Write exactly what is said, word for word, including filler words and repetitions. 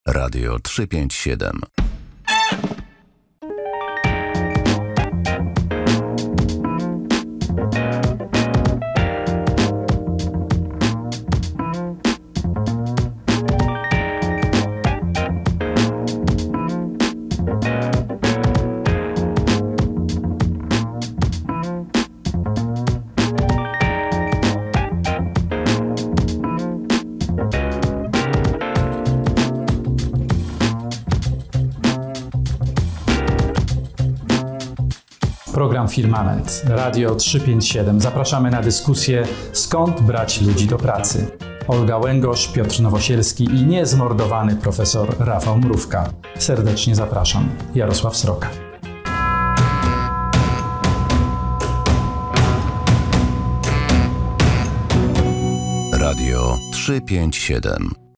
Radio trzysta pięćdziesiąt siedem. Program Firmament, Radio trzysta pięćdziesiąt siedem. Zapraszamy na dyskusję, skąd brać ludzi do pracy. Olga Łęgosz, Piotr Nowosielski i niezmordowany profesor Rafał Mrówka. Serdecznie zapraszam. Jarosław Sroka. Radio trzysta pięćdziesiąt siedem.